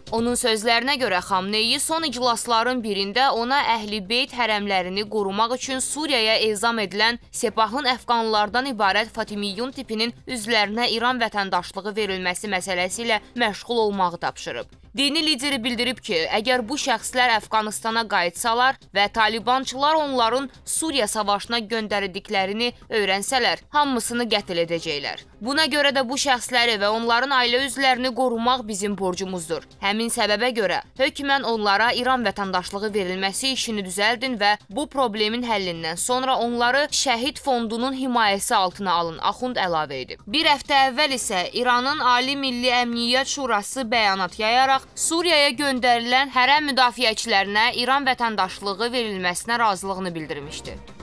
Onun sözlərinə görə Xamneyi son iclasların birində ona Əhl-i Beyt hərəmlərini qorumaq üçün Suriyaya ezam edilən Sepahın əfqanlardan ibarət Fatimiyyun tipinin üzvlərinə İran vətəndaşlığı verilməsi məsələsi ilə məşğul olmağı tapşırıb. Dini lideri bildirib ki, əgər bu şəxslər Əfqanistana qayıtsalar və Talibançılar onların Suriya savaşına göndərildiklərini öyrənsələr, hamısını qətl edəcəklər. Buna görə də bu şəxsləri və onların ailə üzvlərini qorumaq bizim borcumuzdur. Həmin səbəbə görə hökmən onlara İran vətəndaşlığı verilməsi işini düzəldin və bu problemin həllindən sonra onları şəhid fondunun himayəsi altına alın, Axund əlavə edib. Bir həftə əvvəl isə İranın Ali Milli Əmniyyət Şurası bəyanat yayaraq Suriyaya göndərilən hərəm müdafiəçilərinə İran vətəndaşlığı verilməsinə razılığını bildirmişdi.